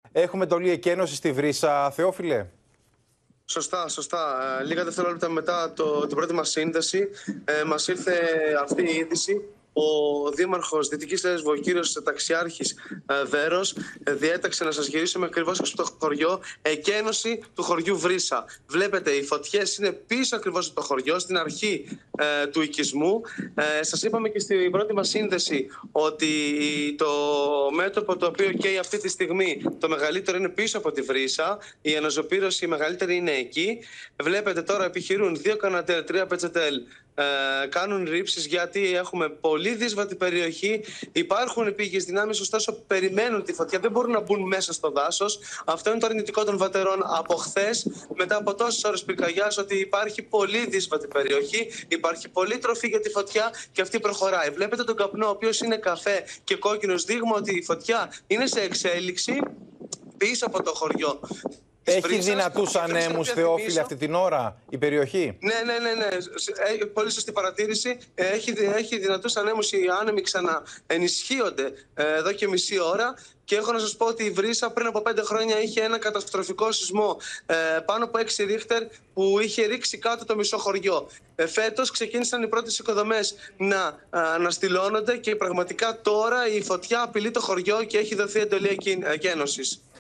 Έχουμε εντολή εκένωση στη Βρύσα, Θεόφιλε. Σωστά, σωστά. Λίγα δευτερόλεπτα μετά την πρώτη μας σύνδεση, μας ήρθε αυτή η είδηση. Ο Δήμαρχος Δυτικής Λέσβου, ο κύριος Ταξιάρχης Βέρος, διέταξε να σας γυρίσουμε ακριβώς από το χωριό, εκένωση του χωριού Βρύσα. Βλέπετε, οι φωτιές είναι πίσω ακριβώς από το χωριό, στην αρχή του οικισμού. Σας είπαμε και στην πρώτη μας σύνδεση ότι το μέτωπο το οποίο καίει αυτή τη στιγμή, το μεγαλύτερο είναι πίσω από τη Βρύσα. Η αναζωπήρωση η μεγαλύτερη είναι εκεί. Βλέπετε τώρα επιχειρούν 2 κανατέρ, 3 πετσετέλ. Κάνουν ρήψεις γιατί έχουμε πολύ δύσβατη περιοχή. Υπάρχουν επίγειες δυνάμεις, ωστόσο περιμένουν τη φωτιά. Δεν μπορούν να μπουν μέσα στο δάσος. Αυτό είναι το αρνητικό των βατερών από χθες, μετά από τόσες ώρες πυρκαγιάς, ότι υπάρχει πολύ δύσβατη περιοχή. Υπάρχει πολύ τροφή για τη φωτιά και αυτή προχωράει. Βλέπετε τον καπνό, ο οποίος είναι καφέ και κόκκινος, δείγμα ότι η φωτιά είναι σε εξέλιξη πίσω από το χωριό. Έχει δυνατούς ανέμους, Θεόφιλε, αυτή την ώρα η περιοχή? Ναι. Πολύ σωστή παρατήρηση. Έχει δυνατούς ανέμους. Οι άνεμοι ξαναενισχύονται εδώ και μισή ώρα. Και έχω να σας πω ότι η Βρύσα πριν από 5 χρόνια είχε ένα καταστροφικό σεισμό πάνω από 6 ρίχτερ που είχε ρίξει κάτω το μισό χωριό. Φέτος ξεκίνησαν οι πρώτες οικοδομές να αναστηλώνονται και πραγματικά τώρα η φωτιά απειλεί το χωριό και έχει δοθεί εντολή εκένωσης.